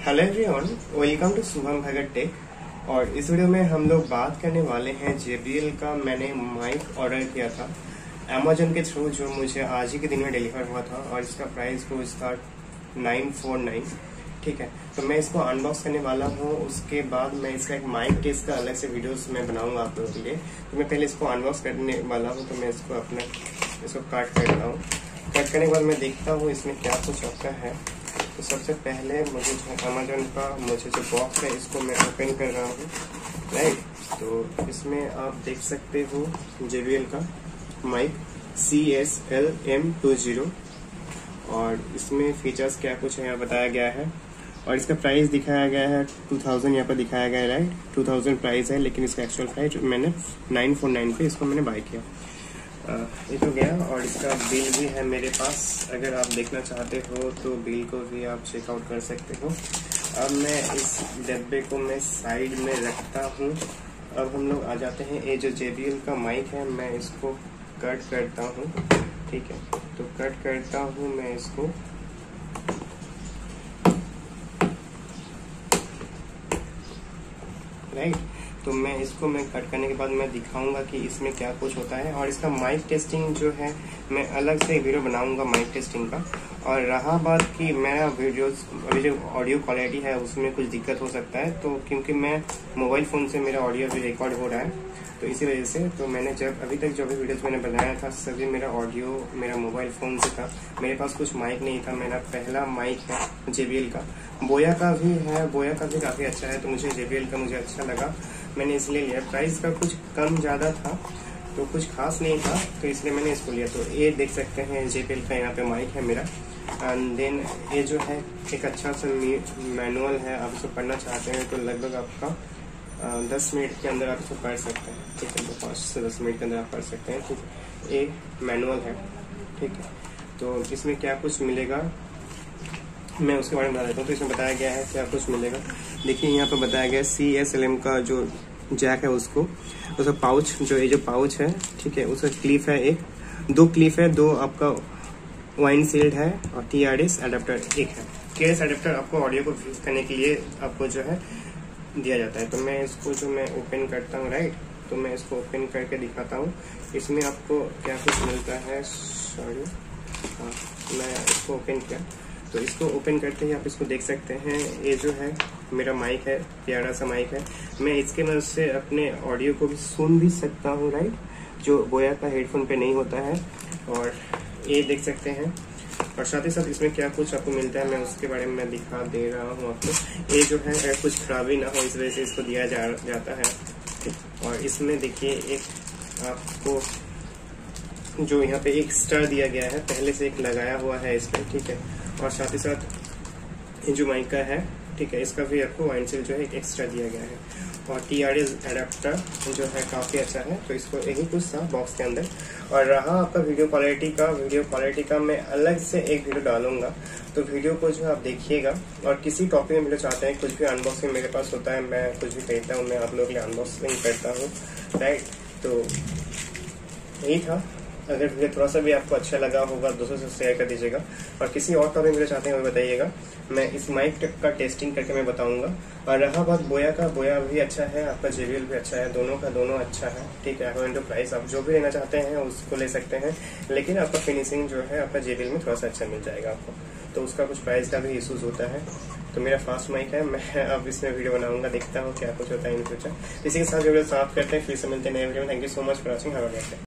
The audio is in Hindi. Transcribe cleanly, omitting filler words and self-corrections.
Hello everyone, welcome to Shubham Bhagat tech. और इस वीडियो में हम लोग बात करने वाले हैं JBL का। मैंने माइक ऑर्डर किया था अमेजोन के थ्रू, जो मुझे आज ही के दिन में डिलीवर हुआ था और इसका प्राइस कुछ था 949। ठीक है, तो मैं इसको अनबॉक्स करने वाला हूँ। उसके बाद मैं इसका एक माइक टेस्ट का अलग से वीडियोस मैं बनाऊंगा आप लोगों के लिए। तो मैं पहले इसको अनबॉक्स करने वाला हूँ, तो मैं इसको कट कर रहा हूँ। कट करने के बाद मैं देखता हूँ इसमें क्या कुछ आता है। तो सबसे पहले मुझे अमेजोन का जो बॉक्स है इसको मैं ओपन कर रहा हूँ, राइट। तो इसमें आप देख सकते हो JBL का माइक CSLM20 और इसमें फीचर्स क्या कुछ है यहाँ बताया गया है। और इसका प्राइस दिखाया गया है 2000, यहाँ पर दिखाया गया है, राइट। 2000 प्राइस है, लेकिन इसका एक्चुअल प्राइस मैंने 949 पे इसको मैंने बाय किया। ये तो गया। और इसका बिल भी है मेरे पास, अगर आप देखना चाहते हो तो बिल को भी आप चेकआउट कर सकते हो। अब मैं इस डब्बे को मैं साइड में रखता हूँ। अब हम लोग आ जाते हैं, ये जो JBL का माइक है मैं इसको कट करता हूँ। ठीक है, तो कट करता हूँ मैं इसको। राइट, तो मैं इसको कट करने के बाद मैं दिखाऊंगा कि इसमें क्या कुछ होता है। और इसका माइक टेस्टिंग जो है मैं अलग से वीडियो बनाऊंगा माइक टेस्टिंग का। और रहा बात कि मेरा वीडियोस अभी जो ऑडियो क्वालिटी है उसमें कुछ दिक्कत हो सकता है, तो क्योंकि मैं मोबाइल फ़ोन से मेरा ऑडियो भी रिकॉर्ड हो रहा है, तो इसी वजह से तो मैंने जब अभी तक जो भी वीडियोस मैंने बनाया था सभी मेरा ऑडियो मेरा मोबाइल फ़ोन से था। मेरे पास कुछ माइक नहीं था। मेरा पहला माइक है JBL का, बोया का भी है, बोया का भी काफ़ी अच्छा है। तो मुझे JBL का मुझे अच्छा लगा, मैंने इसलिए लिया। प्राइस का कुछ कम ज़्यादा था, तो कुछ खास नहीं था, तो इसलिए मैंने इसको लिया। तो ये देख सकते हैं JBL का यहाँ पे माइक है मेरा। एंड देन ये जो है एक अच्छा सा मैनुअल है। आप इसको पढ़ना चाहते हैं तो लगभग आपका 10 मिनट के अंदर आप इसको पढ़ सकते हैं। ठीक है, तो 5 से 10 मिनट के अंदर आप पढ़ सकते हैं। ठीक है, ये मैनुअल है। ठीक है, तो इसमें क्या कुछ मिलेगा मैं उसके बारे में बता देता हूँ। तो इसमें बताया गया है क्या कुछ मिलेगा। देखिए यहाँ पर बताया गया है CSLM का जो जैक है उसका पाउच, ये जो पाउच है, ठीक है, उसका क्लिप है, दो क्लिप है, दो आपका वाइन सील्ड है, और TRS अडेप्टर एक है। TRS अडेप्टर आपको ऑडियो को फ्यूज करने के लिए आपको जो है दिया जाता है। तो मैं इसको ओपन करता हूँ, राइट। तो मैं इसको ओपन करके दिखाता हूँ इसमें आपको क्या कुछ मिलता है। सॉरी, हाँ, मैं इसको ओपन किया। तो इसको ओपन करते ही आप इसको देख सकते हैं। ये जो है मेरा माइक है, प्यारा सा माइक है। मैं इसके मदद से अपने ऑडियो को भी सुन भी सकता हूँ, राइट, जो बोया का हेडफोन पे नहीं होता है। और ये देख सकते हैं। और साथ ही साथ इसमें क्या कुछ आपको मिलता है मैं उसके बारे में मैं दिखा दे रहा हूँ आपको। ये जो है अगर कुछ खराबी ना हो इस वजह से इसको दिया जाता है। और इसमें देखिए एक आपको जो यहाँ पे एक स्टार दिया गया है, पहले से एक लगाया हुआ है इस पर। ठीक है, और साथ ही साथ ये जो माइक का है, ठीक है, इसका भी आपको वाइन सील जो है एक एक्स्ट्रा दिया गया है। और TRS अडेप्टर जो है काफ़ी अच्छा है। तो इसको यही कुछ था बॉक्स के अंदर। और रहा आपका वीडियो क्वालिटी का मैं अलग से एक वीडियो डालूंगा, तो वीडियो को जो आप देखिएगा। और किसी टॉपिक में वीडियो चाहते हैं, कुछ भी अनबॉक्सिंग मेरे पास होता है, मैं कुछ भी खरीदता हूँ मैं आप लोगों के लिए अनबॉक्सिंग करता हूँ, राइट। तो यही था। अगर वीडियो थोड़ा सा भी आपको अच्छा लगा होगा दोस्तों से शेयर कर दीजिएगा। और किसी और टॉपिक वीडियो चाहते हैं वो बताइएगा, मैं इस माइक का टेस्टिंग करके मैं बताऊंगा। और रहा बात बोया का, बोया भी अच्छा है, आपका JBL भी अच्छा है, दोनों का दोनों अच्छा है। ठीक है, अकॉर्डिंग टू प्राइस आप जो भी लेना चाहते हैं उसको ले सकते हैं, लेकिन आपका फिनिशिंग जो है आपका JBL में थोड़ा सा अच्छा मिल जाएगा आपको। तो उसका कुछ प्राइस का भी इशूज होता है। तो मेरा फास्ट माइक है, मैं अब इसमें वीडियो बनाऊंगा, देखता हूँ क्या कुछ होता है इन फ्यूचर। इसी के साथ जो वीडियो समाप्त करते हैं, फिर से मिलते हैं नए वीडियो में। Thank you so much for watching. Have a great day.